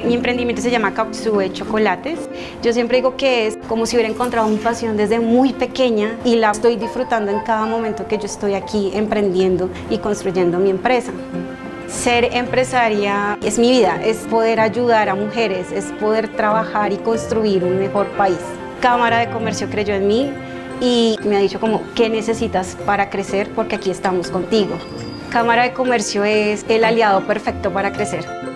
Mi emprendimiento se llama Caoxue Chocolates. Yo siempre digo que es como si hubiera encontrado mi pasión desde muy pequeña y la estoy disfrutando en cada momento que yo estoy aquí emprendiendo y construyendo mi empresa. Ser empresaria es mi vida, es poder ayudar a mujeres, es poder trabajar y construir un mejor país. Cámara de Comercio creyó en mí y me ha dicho como, ¿qué necesitas para crecer? Porque aquí estamos contigo. Cámara de Comercio es el aliado perfecto para crecer.